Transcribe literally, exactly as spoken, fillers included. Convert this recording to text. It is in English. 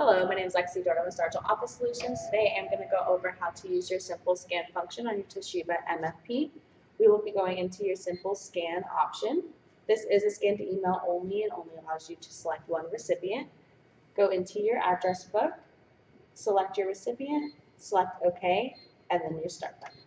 Hello, my name is Lexi Dordo with Stargell Office Solutions. Today I'm going to go over how to use your simple scan function on your Toshiba M F P. We will be going into your simple scan option. This is a scan to email only and only allows you to select one recipient. Go into your address book, select your recipient, select OK, and then your start button.